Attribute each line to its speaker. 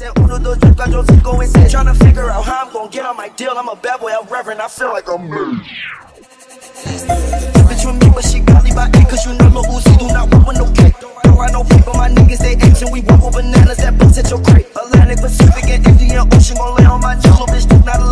Speaker 1: ese uno, dos, tres, cuatro, cinco, and six. Tryna figure out how I'm gon' get on my deal. I'm a bad boy, I'm reverend, I feel like I'm me. Bitch with me, but she got me by eight, cause you know Lil Uzi do not want with no cake. Don't ride no paper, my niggas they apes, and we walk with bananas that bust at your crate. Atlantic, Pacific, and Indian Ocean gon' lay on my jello, bitch, do not